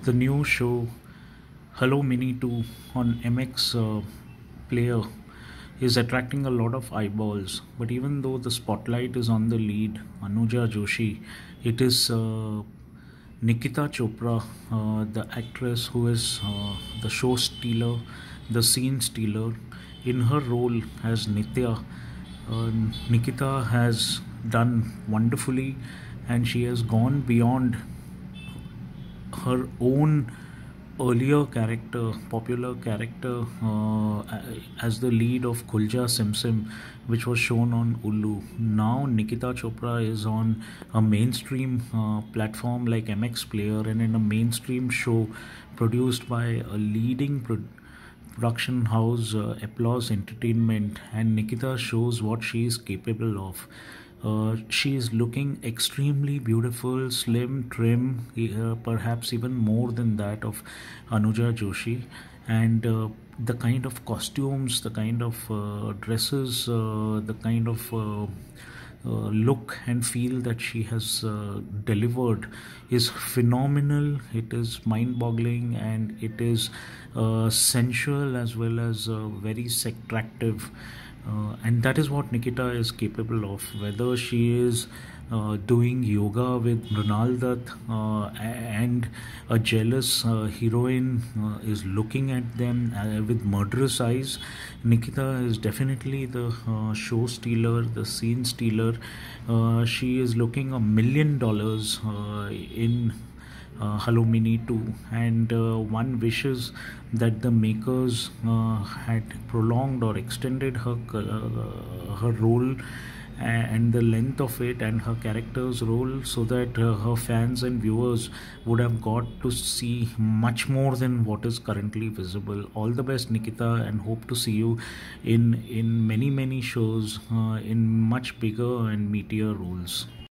The new show Hello Mini 2 on MX Player is attracting a lot of eyeballs. But even though the spotlight is on the lead, Anuja Joshi, it is Nikita Chopra, the actress who is the show stealer, the scene stealer. In her role as Nitya, uh, Nikita has done wonderfully, and she has gone beyond her own earlier character, popular character, as the lead of Khulja Simsim, which was shown on Ulu. Now Nikita Chopra is on a mainstream platform like MX Player and in a mainstream show produced by a leading production house, Applause Entertainment, and Nikita shows what she is capable of. She is looking extremely beautiful, slim, trim, perhaps even more than that of Anuja Joshi. And the kind of costumes, the kind of dresses, the kind of look and feel that she has delivered is phenomenal. It is mind boggling, and it is sensual as well as very attractive. And that is what Nikita is capable of. Whether she is doing yoga with Mrunal Dutt and a jealous heroine is looking at them with murderous eyes, Nikita is definitely the show stealer, the scene stealer. She is looking $1 million in Hello Mini 2, and one wishes that the makers had prolonged or extended her role and the length of it and her character's role, so that her fans and viewers would have got to see much more than what is currently visible. All the best, Nikita, and hope to see you in many shows in much bigger and meatier roles.